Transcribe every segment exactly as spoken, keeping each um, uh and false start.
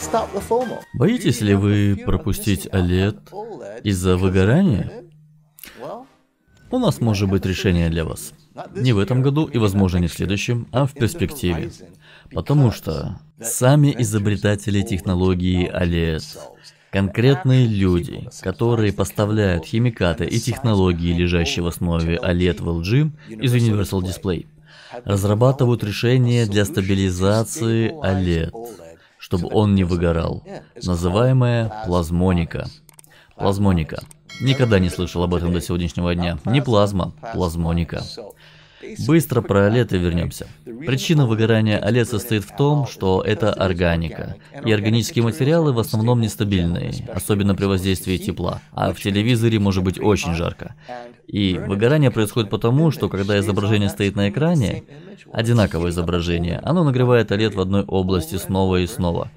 Боитесь ли вы пропустить о лед из-за выгорания? У нас может быть решение для вас. Не в этом году и, возможно, не в следующем, а в перспективе. Потому что сами изобретатели технологии о лед, конкретные люди, которые поставляют химикаты и технологии, лежащие в основе о лед в эл джи из Universal Display, разрабатывают решения для стабилизации о лед, чтобы он не выгорал, называемая плазмоника. Плазмоника. Никогда не слышал об этом до сегодняшнего дня. Не плазма, плазмоника. Быстро про о лед и вернемся. Причина выгорания о лед состоит в том, что это органика. И органические материалы в основном нестабильные, особенно при воздействии тепла. А в телевизоре может быть очень жарко. И выгорание происходит потому, что когда изображение стоит на экране, одинаковое изображение, оно нагревает о лед в одной области снова и снова.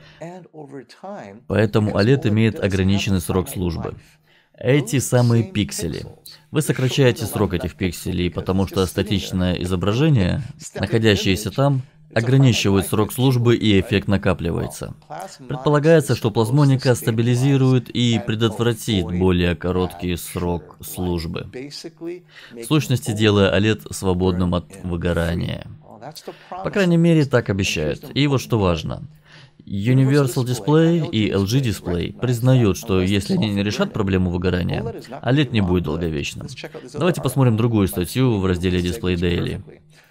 Поэтому о лед имеет ограниченный срок службы. Эти самые пиксели. Вы сокращаете срок этих пикселей, потому что статичное изображение, находящееся там, ограничивает срок службы и эффект накапливается. Предполагается, что плазмоника стабилизирует и предотвратит более короткий срок службы, в сущности делая о лед свободным от выгорания. По крайней мере, так обещают. И вот что важно. Universal Display и эл джи Display признают, что если они не решат проблему выгорания, о лед не будет долговечным. Давайте посмотрим другую статью в разделе Display Daily.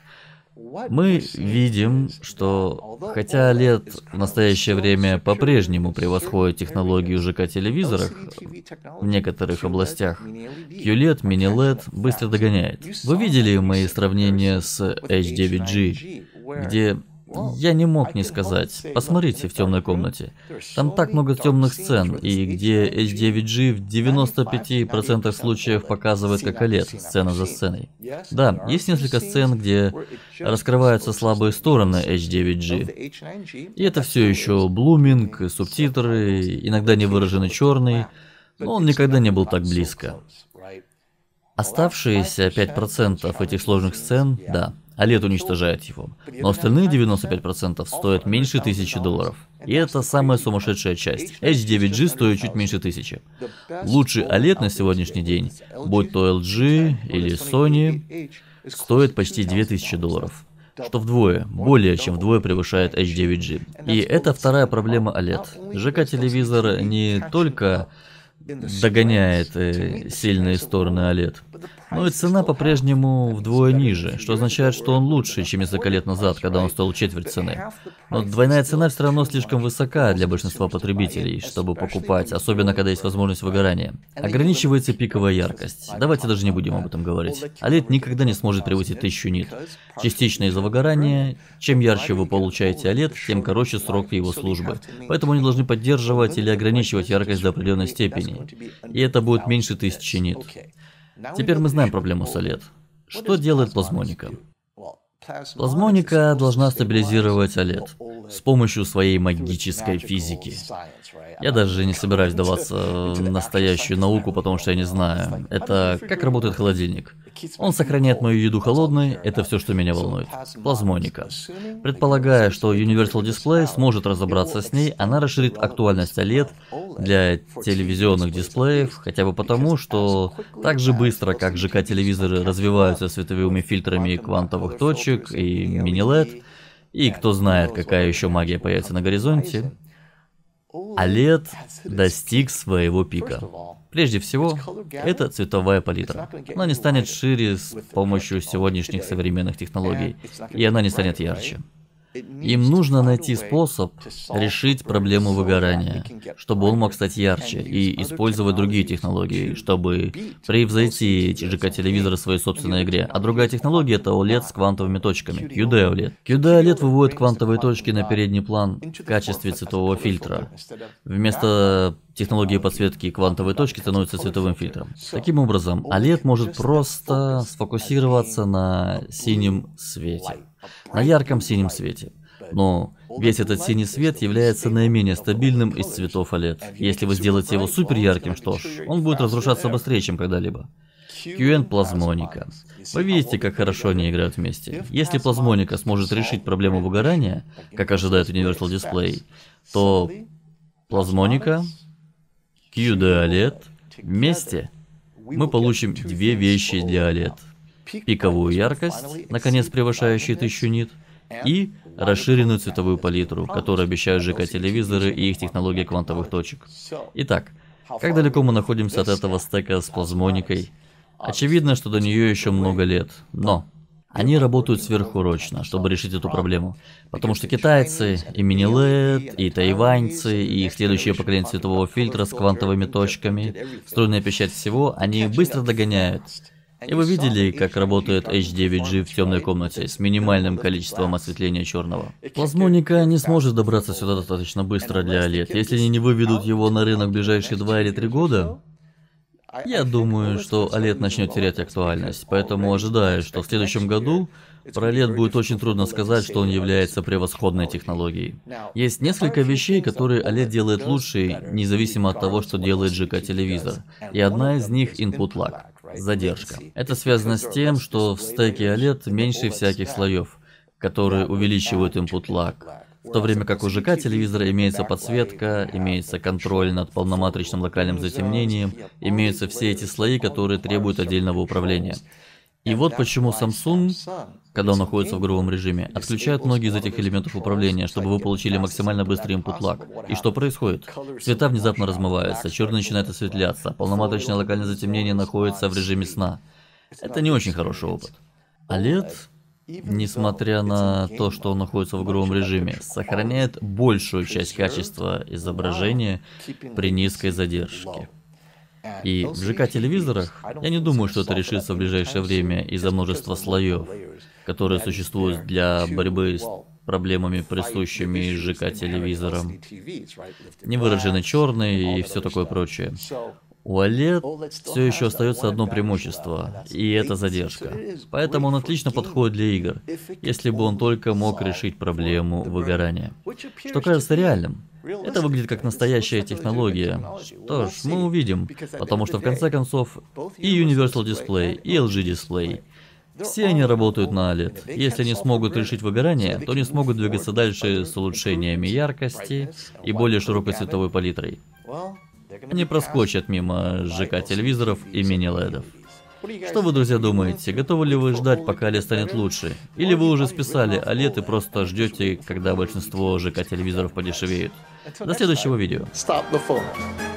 Мы видим, что хотя о лед в настоящее время по-прежнему превосходит технологию в ЖК-телевизорах в некоторых областях, кью лед, мини-лед быстро догоняет. Вы видели мои сравнения с эйч девять джи, где я не мог не сказать, посмотрите в темной комнате. Там так много темных сцен, и где эйч девять джи в девяноста пяти процентах случаев показывает как о лед, сцена за сценой. Да, есть несколько сцен, где раскрываются слабые стороны эйч девять джи. И это все еще блуминг, субтитры, иногда не выраженный черный, но он никогда не был так близко. Оставшиеся пять процентов этих сложных сцен, да, о лед уничтожает его. Но остальные девяносто пять процентов стоят меньше тысячи долларов. И это самая сумасшедшая часть. эйч девять джи стоит чуть меньше тысячи. Лучший о лед на сегодняшний день, будь то эл джи или Sony, стоит почти две тысячи долларов. Что вдвое, более чем вдвое превышает эйч девять джи. И это вторая проблема о лед. ЖК-телевизор не только догоняет э, сильные стороны о лед, но и цена по-прежнему вдвое ниже, что означает, что он лучше, чем несколько лет назад, когда он стоил четверть цены. Но двойная цена все равно слишком высока для большинства потребителей, чтобы покупать, особенно когда есть возможность выгорания. Ограничивается пиковая яркость. Давайте даже не будем об этом говорить. о лед никогда не сможет превысить тысячу нит. Частично из-за выгорания. Чем ярче вы получаете о лед, тем короче срок его службы. Поэтому они должны поддерживать или ограничивать яркость до определенной степени. И это будет меньше тысячи нит. Теперь мы знаем проблему с о лед. Что делает плазмоника? Плазмоника должна стабилизировать о лед с помощью своей магической физики. Я даже не собираюсь вдаваться в настоящую науку, потому что я не знаю. Это как работает холодильник. Он сохраняет мою еду холодной, это все, что меня волнует. Плазмоника. Предполагая, что Universal Display сможет разобраться с ней, она расширит актуальность о лед для телевизионных дисплеев, хотя бы потому, что так же быстро, как ЖК-телевизоры развиваются световыми фильтрами квантовых точек и мини-лед, и кто знает, какая еще магия появится на горизонте, о лед достиг своего пика. Прежде всего, это цветовая палитра. Она не станет шире с помощью сегодняшних современных технологий, и она не станет ярче. Им нужно найти способ решить проблему выгорания, чтобы он мог стать ярче, и использовать другие технологии, чтобы превзойти ЖК-телевизоры в своей собственной игре. А другая технология — это о лед с квантовыми точками, кью ди о лед. кью ди о лед выводит квантовые точки на передний план в качестве цветового фильтра. Вместо технологии подсветки квантовые точки становятся цветовым фильтром. Таким образом, о лед может просто сфокусироваться на синем свете. На ярком синем свете. Но весь этот синий свет является наименее стабильным из цветов о лед. Если вы сделаете его супер ярким, что ж, он будет разрушаться быстрее, чем когда-либо. кью эн плазмоника. Вы видите, как хорошо они играют вместе. Если плазмоника сможет решить проблему выгорания, как ожидает Universal Display, то Плазмоника, кью ди о лед. Вместе мы получим две вещи для о лед. Пиковую яркость, наконец превышающую тысячу нит, и расширенную цветовую палитру, которую обещают ЖК-телевизоры и их технология квантовых точек. Итак, как далеко мы находимся от этого стека с плазмоникой? Очевидно, что до нее еще много лет, но они работают сверхурочно, чтобы решить эту проблему. Потому что китайцы, и мини-лед, и тайваньцы, и их следующее поколение цветового фильтра с квантовыми точками, встроенная печать всего, они быстро догоняют. И вы видели, как работает эйч девять джи в темной комнате с минимальным количеством осветления черного. Плазмоника не сможет добраться сюда достаточно быстро для о лед. Если они не выведут его на рынок в ближайшие два или три года, я думаю, что о лед начнет терять актуальность. Поэтому ожидаю, что в следующем году про о лед будет очень трудно сказать, что он является превосходной технологией. Есть несколько вещей, которые о лед делает лучше, независимо от того, что делает ЖК-телевизор. И одна из них input lag. Задержка. Это связано с тем, что в стеке о лед меньше всяких слоев, которые увеличивают input lag. В то время как у ЖК-телевизора имеется подсветка, имеется контроль над полноматричным локальным затемнением, имеются все эти слои, которые требуют отдельного управления. И вот почему Samsung, когда он находится в игровом режиме, отключает многие из этих элементов управления, чтобы вы получили максимально быстрый input lag. И что происходит? Цвета внезапно размываются, черный начинает осветляться, полноматричное локальное затемнение находится в режиме сна. Это не очень хороший опыт. о лед, несмотря на то, что он находится в игровом режиме, сохраняет большую часть качества изображения при низкой задержке. И в ЖК-телевизорах я не думаю, что это решится в ближайшее время из-за множества слоев, которые существуют для борьбы с проблемами, присущими ЖК-телевизорам. Невыраженный черный и все такое прочее. У о лед все еще остается одно преимущество, и это задержка. Поэтому он отлично подходит для игр, если бы он только мог решить проблему выгорания. Что кажется реальным. Это выглядит как настоящая технология. Что ж, мы увидим, потому что в конце концов и Universal Display, и эл джи Display, все они работают на о лед. Если они смогут решить выгорание, то они смогут двигаться дальше с улучшениями яркости и более широкой цветовой палитрой. Они проскочат мимо ЖК-телевизоров и мини-ледов. Что вы, друзья, думаете? Готовы ли вы ждать, пока о лед станет лучше? Или вы уже списали о лед и просто ждете, когда большинство ЖК-телевизоров подешевеют? До следующего видео.